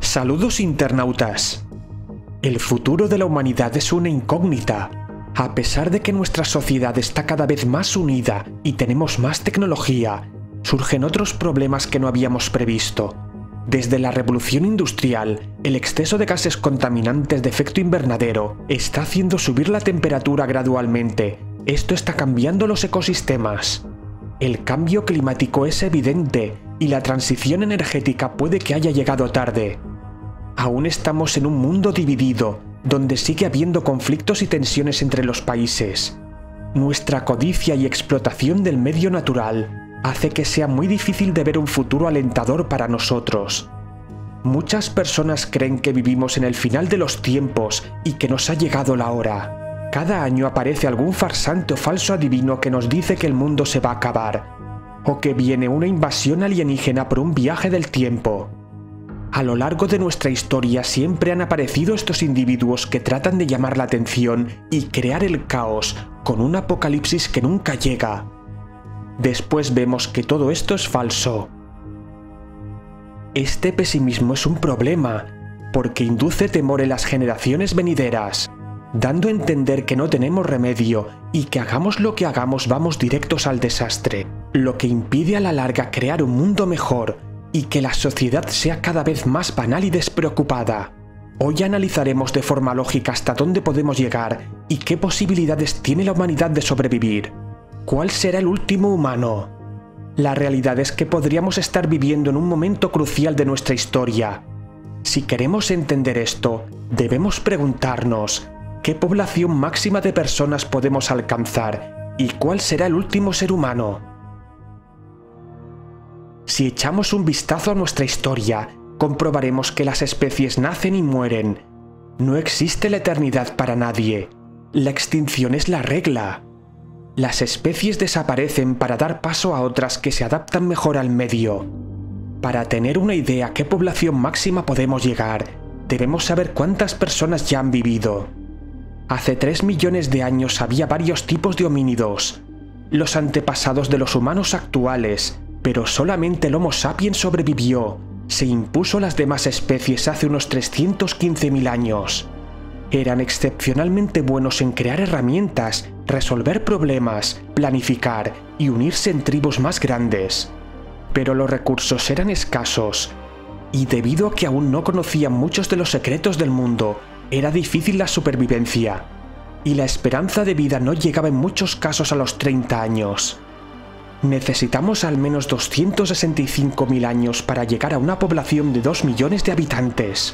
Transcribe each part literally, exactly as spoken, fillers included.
Saludos internautas. El futuro de la humanidad es una incógnita. A pesar de que nuestra sociedad está cada vez más unida y tenemos más tecnología, surgen otros problemas que no habíamos previsto. Desde la revolución industrial, el exceso de gases contaminantes de efecto invernadero está haciendo subir la temperatura gradualmente. Esto está cambiando los ecosistemas. El cambio climático es evidente y la transición energética puede que haya llegado tarde. Aún estamos en un mundo dividido, donde sigue habiendo conflictos y tensiones entre los países. Nuestra codicia y explotación del medio natural hace que sea muy difícil de ver un futuro alentador para nosotros. Muchas personas creen que vivimos en el final de los tiempos y que nos ha llegado la hora. Cada año aparece algún farsante o falso adivino que nos dice que el mundo se va a acabar, o que viene una invasión alienígena por un viaje del tiempo. A lo largo de nuestra historia siempre han aparecido estos individuos que tratan de llamar la atención y crear el caos con un apocalipsis que nunca llega. Después vemos que todo esto es falso. Este pesimismo es un problema, porque induce temor en las generaciones venideras, dando a entender que no tenemos remedio y que hagamos lo que hagamos vamos directos al desastre, lo que impide a la larga crear un mundo mejor y que la sociedad sea cada vez más banal y despreocupada. Hoy analizaremos de forma lógica hasta dónde podemos llegar y qué posibilidades tiene la humanidad de sobrevivir. ¿Cuál será el último humano? La realidad es que podríamos estar viviendo en un momento crucial de nuestra historia. Si queremos entender esto, debemos preguntarnos ¿qué población máxima de personas podemos alcanzar y cuál será el último ser humano? Si echamos un vistazo a nuestra historia, comprobaremos que las especies nacen y mueren. No existe la eternidad para nadie. La extinción es la regla. Las especies desaparecen para dar paso a otras que se adaptan mejor al medio. Para tener una idea a qué población máxima podemos llegar, debemos saber cuántas personas ya han vivido. Hace tres millones de años había varios tipos de homínidos, los antepasados de los humanos actuales, pero solamente el Homo sapiens sobrevivió. Se impuso a las demás especies hace unos trescientos quince mil años. Eran excepcionalmente buenos en crear herramientas, resolver problemas, planificar y unirse en tribus más grandes. Pero los recursos eran escasos, y debido a que aún no conocían muchos de los secretos del mundo, era difícil la supervivencia, y la esperanza de vida no llegaba en muchos casos a los treinta años. Necesitamos al menos doscientos sesenta y cinco mil años para llegar a una población de dos millones de habitantes.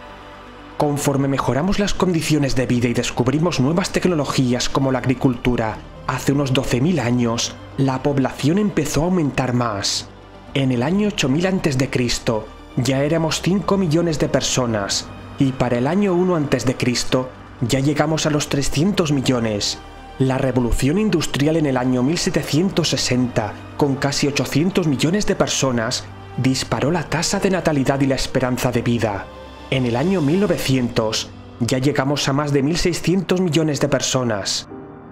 Conforme mejoramos las condiciones de vida y descubrimos nuevas tecnologías como la agricultura, hace unos doce mil años, la población empezó a aumentar más. En el año ocho mil antes de Cristo ya éramos cinco millones de personas, y para el año uno antes de Cristo ya llegamos a los trescientos millones. La revolución industrial en el año mil setecientos sesenta, con casi ochocientos millones de personas, disparó la tasa de natalidad y la esperanza de vida. En el año mil novecientos ya llegamos a más de mil seiscientos millones de personas.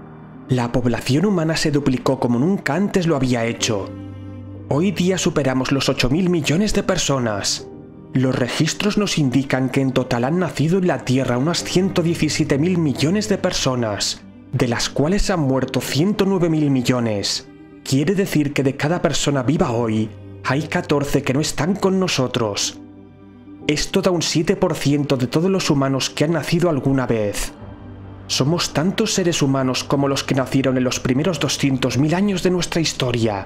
La población humana se duplicó como nunca antes lo había hecho. Hoy día superamos los ocho mil millones de personas. Los registros nos indican que en total han nacido en la Tierra unas ciento diecisiete mil millones de personas, de las cuales han muerto ciento nueve mil millones. Quiere decir que de cada persona viva hoy, hay catorce que no están con nosotros. Esto da un siete por ciento de todos los humanos que han nacido alguna vez. Somos tantos seres humanos como los que nacieron en los primeros doscientos mil años de nuestra historia.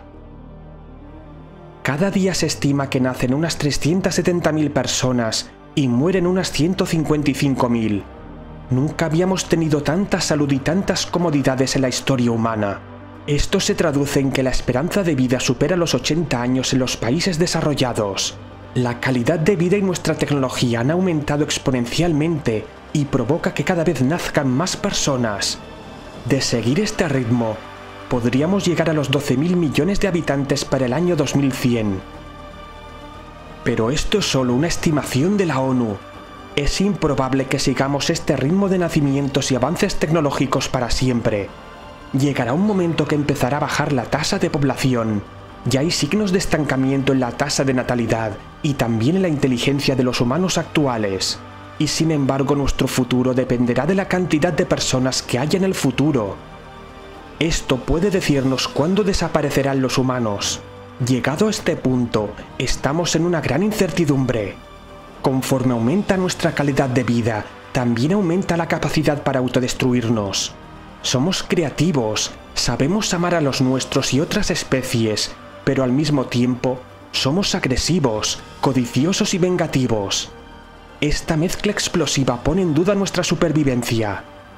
Cada día se estima que nacen unas trescientas setenta mil personas y mueren unas ciento cincuenta y cinco mil. Nunca habíamos tenido tanta salud y tantas comodidades en la historia humana. Esto se traduce en que la esperanza de vida supera los ochenta años en los países desarrollados. La calidad de vida y nuestra tecnología han aumentado exponencialmente y provoca que cada vez nazcan más personas. De seguir este ritmo, podríamos llegar a los doce mil millones de habitantes para el año dos mil cien. Pero esto es solo una estimación de la ONU. Es improbable que sigamos este ritmo de nacimientos y avances tecnológicos para siempre. Llegará un momento que empezará a bajar la tasa de población. Ya hay signos de estancamiento en la tasa de natalidad y también en la inteligencia de los humanos actuales. Y sin embargo nuestro futuro dependerá de la cantidad de personas que haya en el futuro. Esto puede decirnos cuándo desaparecerán los humanos. Llegado a este punto, estamos en una gran incertidumbre. Conforme aumenta nuestra calidad de vida, también aumenta la capacidad para autodestruirnos. Somos creativos, sabemos amar a los nuestros y otras especies, pero al mismo tiempo somos agresivos, codiciosos y vengativos. Esta mezcla explosiva pone en duda nuestra supervivencia.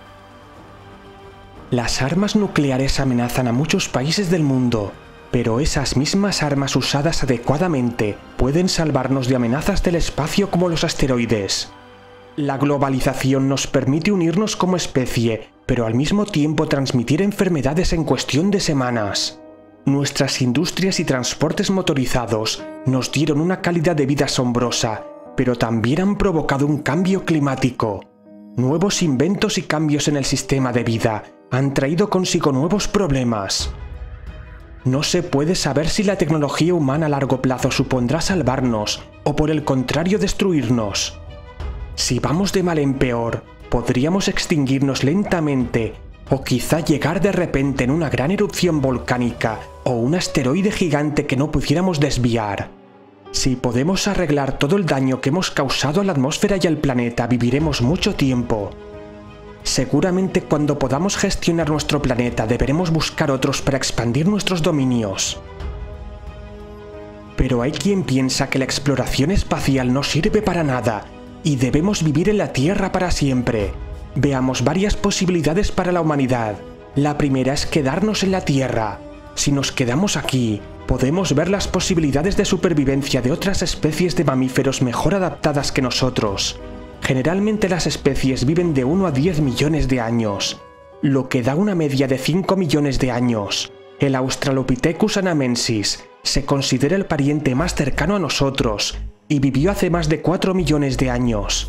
Las armas nucleares amenazan a muchos países del mundo, pero esas mismas armas usadas adecuadamente pueden salvarnos de amenazas del espacio como los asteroides. La globalización nos permite unirnos como especie, pero al mismo tiempo transmitir enfermedades en cuestión de semanas. Nuestras industrias y transportes motorizados nos dieron una calidad de vida asombrosa, pero también han provocado un cambio climático. Nuevos inventos y cambios en el sistema de vida han traído consigo nuevos problemas. No se puede saber si la tecnología humana a largo plazo supondrá salvarnos o por el contrario destruirnos. Si vamos de mal en peor, podríamos extinguirnos lentamente o quizá llegar de repente en una gran erupción volcánica o un asteroide gigante que no pudiéramos desviar. Si podemos arreglar todo el daño que hemos causado a la atmósfera y al planeta, viviremos mucho tiempo. Seguramente cuando podamos gestionar nuestro planeta deberemos buscar otros para expandir nuestros dominios. Pero hay quien piensa que la exploración espacial no sirve para nada y debemos vivir en la Tierra para siempre. Veamos varias posibilidades para la humanidad. La primera es quedarnos en la Tierra. Si nos quedamos aquí, podemos ver las posibilidades de supervivencia de otras especies de mamíferos mejor adaptadas que nosotros. Generalmente las especies viven de uno a diez millones de años, lo que da una media de cinco millones de años. El Australopithecus anamensis se considera el pariente más cercano a nosotros y vivió hace más de cuatro millones de años.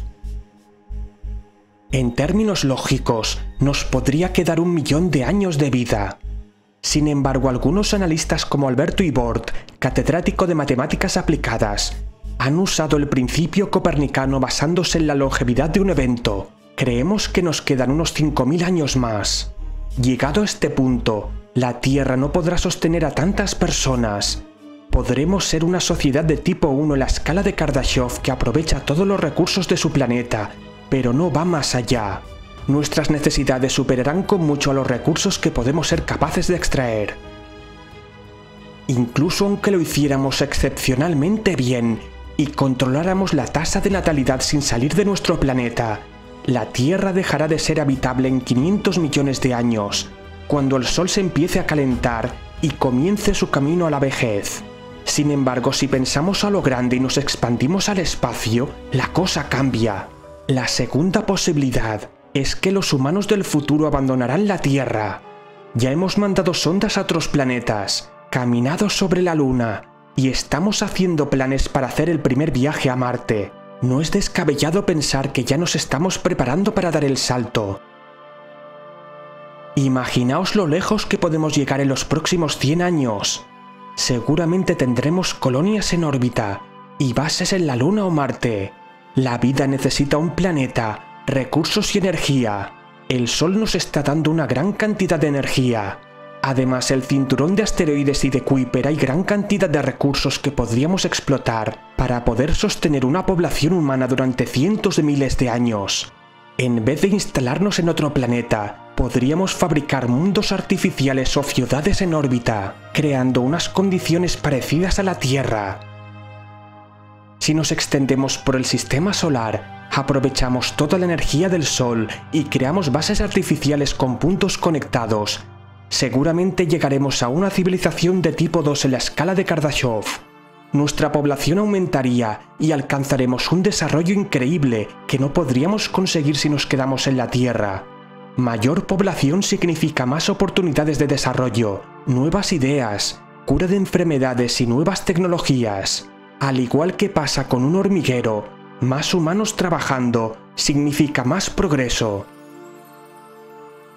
En términos lógicos, nos podría quedar un millón de años de vida. Sin embargo, algunos analistas como Alberto Ibort, catedrático de matemáticas aplicadas, han usado el principio copernicano basándose en la longevidad de un evento. Creemos que nos quedan unos cinco mil años más. Llegado a este punto, la Tierra no podrá sostener a tantas personas. Podremos ser una sociedad de tipo uno en la escala de Kardashev que aprovecha todos los recursos de su planeta, pero no va más allá. Nuestras necesidades superarán con mucho a los recursos que podemos ser capaces de extraer. Incluso aunque lo hiciéramos excepcionalmente bien y controláramos la tasa de natalidad sin salir de nuestro planeta, la Tierra dejará de ser habitable en quinientos millones de años, cuando el Sol se empiece a calentar y comience su camino a la vejez. Sin embargo, si pensamos a lo grande y nos expandimos al espacio, la cosa cambia. La segunda posibilidad es que los humanos del futuro abandonarán la Tierra. Ya hemos mandado sondas a otros planetas, caminado sobre la Luna y estamos haciendo planes para hacer el primer viaje a Marte. No es descabellado pensar que ya nos estamos preparando para dar el salto. Imaginaos lo lejos que podemos llegar en los próximos cien años. Seguramente tendremos colonias en órbita y bases en la Luna o Marte. La vida necesita un planeta, recursos y energía. El Sol nos está dando una gran cantidad de energía. Además, el cinturón de asteroides y de Kuiper hay gran cantidad de recursos que podríamos explotar para poder sostener una población humana durante cientos de miles de años. En vez de instalarnos en otro planeta, podríamos fabricar mundos artificiales o ciudades en órbita, creando unas condiciones parecidas a la Tierra. Si nos extendemos por el sistema solar, aprovechamos toda la energía del Sol y creamos bases artificiales con puntos conectados, seguramente llegaremos a una civilización de tipo dos en la escala de Kardashev. Nuestra población aumentaría y alcanzaremos un desarrollo increíble que no podríamos conseguir si nos quedamos en la Tierra. Mayor población significa más oportunidades de desarrollo, nuevas ideas, cura de enfermedades y nuevas tecnologías. Al igual que pasa con un hormiguero, más humanos trabajando significa más progreso.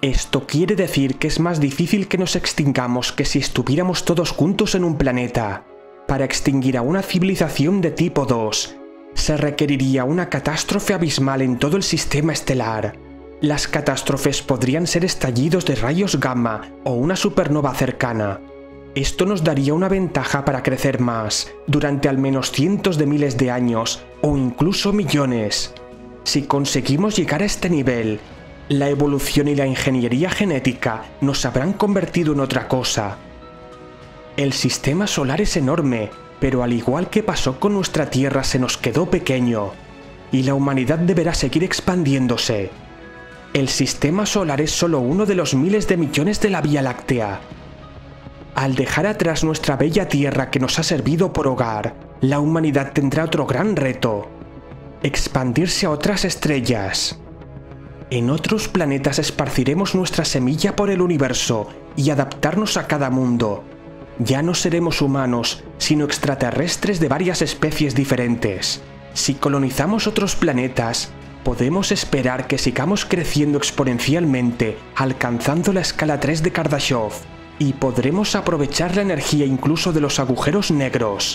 Esto quiere decir que es más difícil que nos extingamos que si estuviéramos todos juntos en un planeta. Para extinguir a una civilización de tipo dos, se requeriría una catástrofe abismal en todo el sistema estelar. Las catástrofes podrían ser estallidos de rayos gamma o una supernova cercana. Esto nos daría una ventaja para crecer más, durante al menos cientos de miles de años o incluso millones. Si conseguimos llegar a este nivel, la evolución y la ingeniería genética nos habrán convertido en otra cosa. El sistema solar es enorme, pero al igual que pasó con nuestra Tierra se nos quedó pequeño, y la humanidad deberá seguir expandiéndose. El sistema solar es solo uno de los miles de millones de la Vía Láctea. Al dejar atrás nuestra bella Tierra que nos ha servido por hogar, la humanidad tendrá otro gran reto: expandirse a otras estrellas. En otros planetas esparciremos nuestra semilla por el universo y adaptarnos a cada mundo. Ya no seremos humanos, sino extraterrestres de varias especies diferentes. Si colonizamos otros planetas, podemos esperar que sigamos creciendo exponencialmente, alcanzando la escala tres de Kardashev, y podremos aprovechar la energía incluso de los agujeros negros.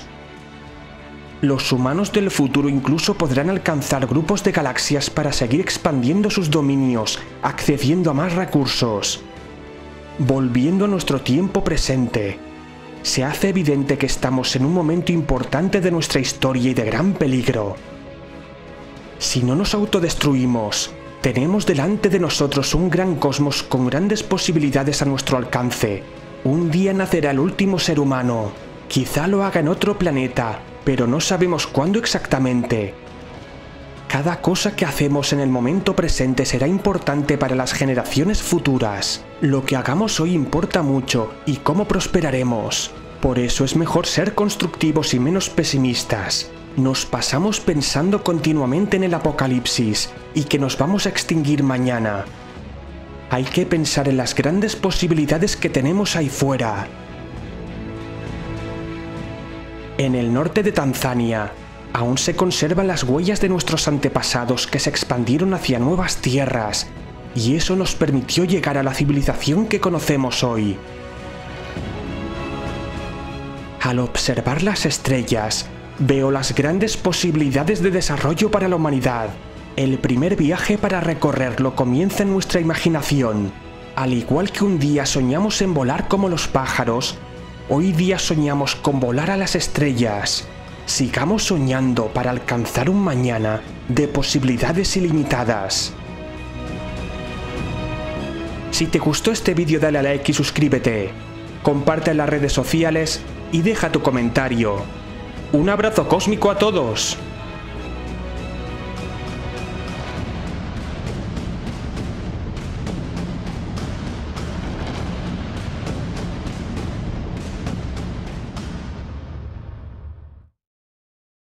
Los humanos del futuro incluso podrán alcanzar grupos de galaxias para seguir expandiendo sus dominios, accediendo a más recursos. Volviendo a nuestro tiempo presente, se hace evidente que estamos en un momento importante de nuestra historia y de gran peligro. Si no nos autodestruimos, tenemos delante de nosotros un gran cosmos con grandes posibilidades a nuestro alcance. Un día nacerá el último ser humano. Quizá lo haga en otro planeta, pero no sabemos cuándo exactamente. Cada cosa que hacemos en el momento presente será importante para las generaciones futuras. Lo que hagamos hoy importa mucho y cómo prosperaremos. Por eso es mejor ser constructivos y menos pesimistas. Nos pasamos pensando continuamente en el apocalipsis y que nos vamos a extinguir mañana. Hay que pensar en las grandes posibilidades que tenemos ahí fuera. En el norte de Tanzania, aún se conservan las huellas de nuestros antepasados que se expandieron hacia nuevas tierras, y eso nos permitió llegar a la civilización que conocemos hoy. Al observar las estrellas, veo las grandes posibilidades de desarrollo para la humanidad. El primer viaje para recorrerlo comienza en nuestra imaginación. Al igual que un día soñamos en volar como los pájaros, hoy día soñamos con volar a las estrellas. Sigamos soñando para alcanzar un mañana de posibilidades ilimitadas. Si te gustó este vídeo, dale a like y suscríbete. Comparte en las redes sociales y deja tu comentario. Un abrazo cósmico a todos.